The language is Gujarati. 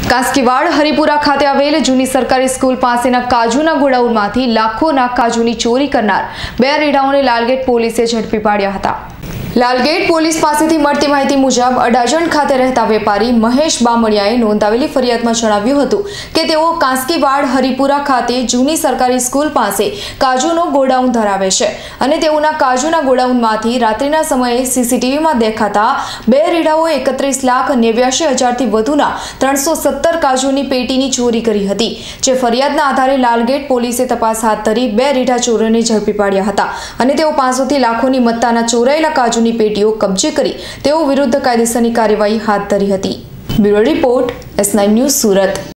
કાસ્કીવાડ હરિપુરા ખાતે આવેલ જૂની સરકારી સ્કૂલ પાસેના કાજુના ગોડાઉનમાંથી લાખોના કાજુની ચોરી કરનાર બે રેડાઓને લાલગેટ પોલીસે ઝડપી પાડ્યા હતા। લાલગેટ પોલીસ પાસેથી મળતી માહિતી મુજબ અડાજણ ખાતે રહેતા વેપારી મહેશ બામણિયાએ નોંધાવેલી ફરિયાદમાં જણાવ્યું હતું કે તેઓ કાસ્કીવાડ હરિપુરા ખાતે જૂની સરકારી સ્કૂલ પાસે કાજુનો ગોડાઉન ધરાવે છે અને તેઓના કાજુના ગોડાઉનમાંથી રાત્રિના સમયે સીસીટીવીમાં દેખાતા બે રેડાઓએ 31,89,000 થી વધુના 317 કાજુની પેટીની ચોરી કરી હતી। જે ફરિયાદના આધારે લાલગેટ પોલીસે તપાસ હાથ ધરી બે રેડા ચોરોને ઝડપી પાડ્યા હતા અને તેઓ પાસેથી લાખોની મત્તાના ચોરાયેલા કાજુ પેટીઓ કબજે કરી તેઓ વિરુદ્ધ કાયદેસરની કાર્યવાહી હાથ ધરી હતી। Bureau report S9 news Surat.